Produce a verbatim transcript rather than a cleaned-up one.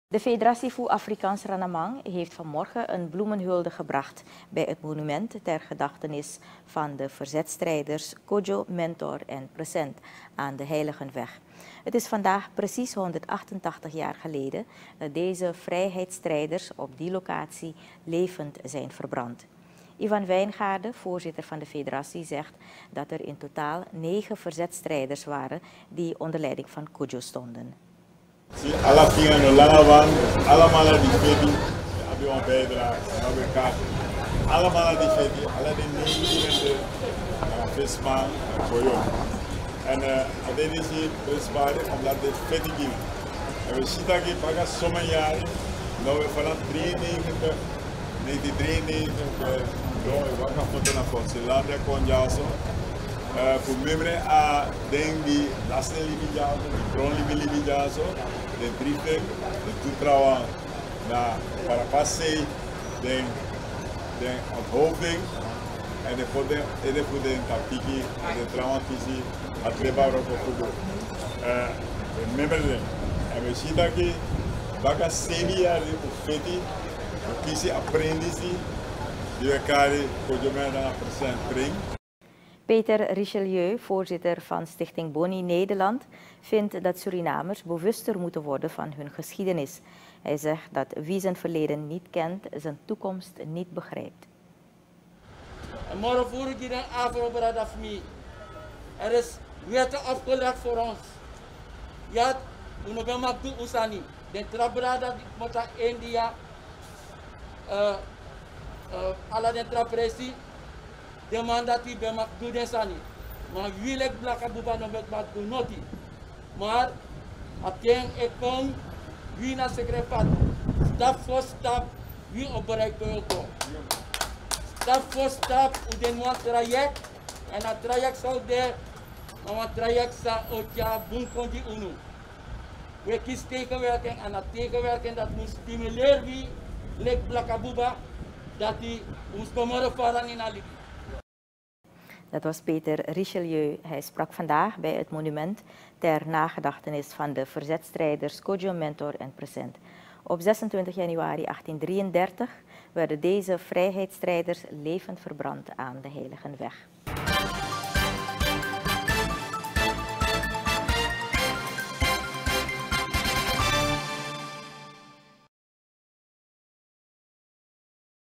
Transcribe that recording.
De Federatie voor Afrikaans Ranamang heeft vanmorgen een bloemenhulde gebracht bij het monument ter gedachtenis van de verzetstrijders Kojo, Mentor en Present aan de Heiligenweg. Het is vandaag precies honderdachtentachtig jaar geleden dat deze vrijheidsstrijders op die locatie levend zijn verbrand. Ivan Wijngaarden, voorzitter van de federatie, zegt dat er in totaal negen verzetstrijders waren die onder leiding van Kojo stonden. Si alla fine non l'avevano, alla mala di fedi abbiamo bijdrage, hebben elkaar allemaal die fedi, alle de negen de visma en koyo. En dat is hier bespaard omdat het fedi ging. En we zien dat je paga sommige jaren, nou we vanaf drieënnegentig, negentien drieënnegentig, nou we wachten voor de Nederlandse kon jaso. Voor mij a denk die lasten libi jaso, die bron libi libi jaso. De briefing, de toetrouwen naar para passeio, de, de onthoofding en de voeding, en de voeding tapiki, en de trouwen kiezen, het lebaar op het voetbal. Remember them. En we zien dat je, baga serie jaar op feti, we kiezen aprendizi, die elkaar Kojo Mentor present brengen. Peter Richelieu, voorzitter van Stichting Boni Nederland, vindt dat Surinamers bewuster moeten worden van hun geschiedenis. Hij zegt dat wie zijn verleden niet kent, zijn toekomst niet begrijpt. Morgen voer ik hier een afro af me. Er is wetten afgelegd voor ons. Ja, we hebben maar doen usani. De trabrada moet in India, alle de trapresi. De man dat hij bij mij doet is aan niet. Maar wil ik blakken boven nog met wat doen niet. Maar ateng ik kom, wie naar secretar, stap voor stap, wie op bereik te komen. Stap voor stap, u den een traject en dat traject zal de, maar het traject zal ook ja boem kon die unu. We kiezen tegenwerking en dat tegenwerking dat moet stimuleren wie, lek blakken boven, dat hij ons komen varen in alibi. Dat was Peter Richelieu. Hij sprak vandaag bij het monument ter nagedachtenis van de verzetstrijders Kojo, Mentor en Present. Op zesentwintig januari achttiendrieëndertig werden deze vrijheidsstrijders levend verbrand aan de Heiligenweg.